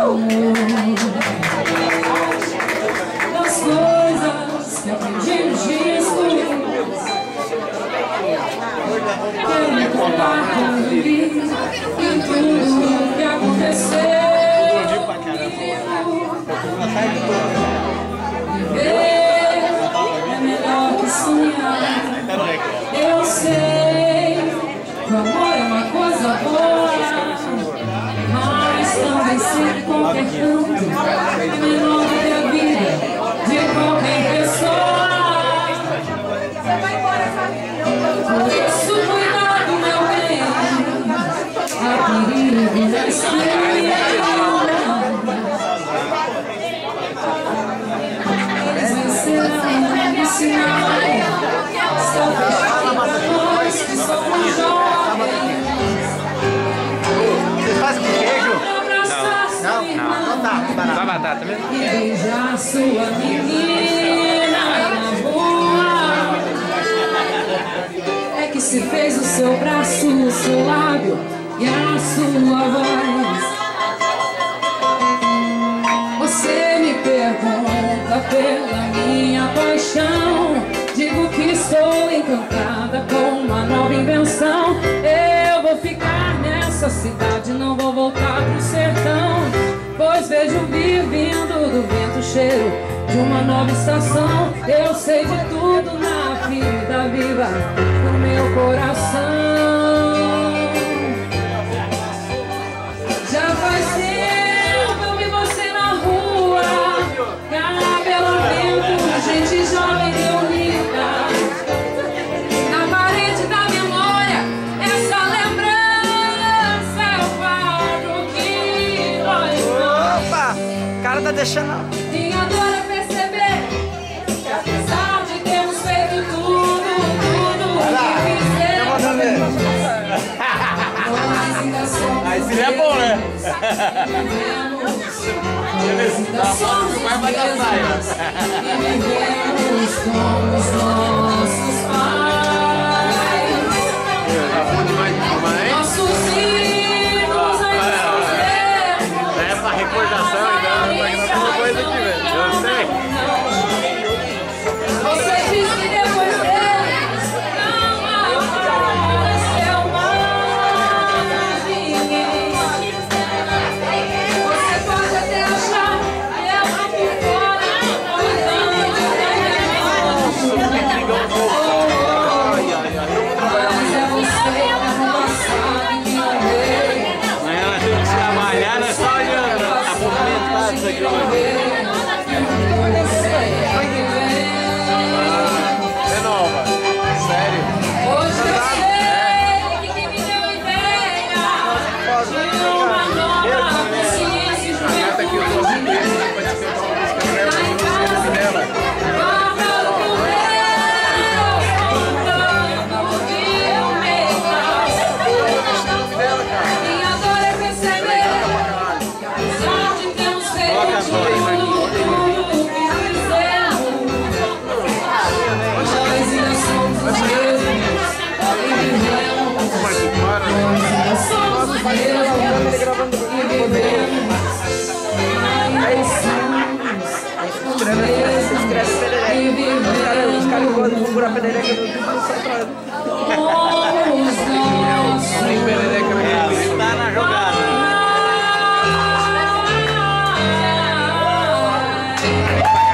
das coisas que aprendi nos discos. Eu me contar quando vi em tudo que aconteceu. Viver é melhor que sonhar. Eu sei que o amor é uma coisa boa, mas também sei que qualquer canto é menor do que a vida de qualquer pessoa. Por isso, cuidado, meu bem, há perigo na esquina. Eles vencerão no sinal. Estão fechando nós que somos jovens. Vocês fazem com queijo? Não. Não tá. Só batata mesmo? E beijar sua menina na boa. É que se fez o seu braço, o seu lábio e a sua voz. Você me pergunta pela minha paixão. Digo que estou encantada com uma nova invenção. Eu vou ficar nessa cidade, não vou voltar pro sertão, pois vejo vir vindo do vento cheiro de uma nova estação. Eu sei de tudo na vida viva do meu coração. Já faz tempo eu vi você na rua, cabelo ao vento, gente jovem e unida. Na parede da memória, essa lembrança é o quadro que nós. Opa! O cara tá deixando. Minha dor é perceber que apesar de termos feito tudo que fizemos, nós ainda somos. Aí seria bom, né? Nós somos Vai dar saia. e vivemos como os nossos pais. Tá bom demais de fumar, hein? Nossos filhos ainda são os mesmos. É pra recordação, então vai gravar muita coisa aqui, velho. Eu sei. Você diz que depois deles não apareceu mais ninguém. Você pode até achar que ela aqui fora mas é você que não sabe que eu veio. Amanhã nós temos que trabalhar, nós só olhando a movimentar isso aqui hoje. Renova. Sério. Hoje eu sei que quem me deu ideia de uma nova consciência e juventude. Guarda o minha dor é perceber que apesar de termos feito tudo que fizemos, nós ainda somos os mesmos e vivemos. Ainda somos os mesmos e vivemos. Ainda somos os mesmos e vivemos. Os caras vão procurar perereca no YouTube e sai pra... Os nossos. Tá na jogada. Ai,